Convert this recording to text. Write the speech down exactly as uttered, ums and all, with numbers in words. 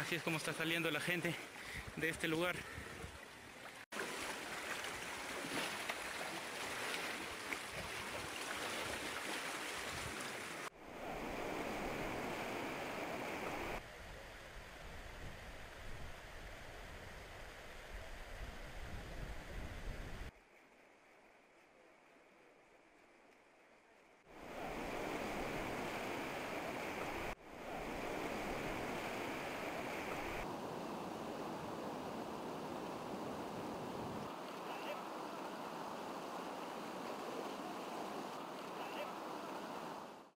Así es como está saliendo la gente de este lugar.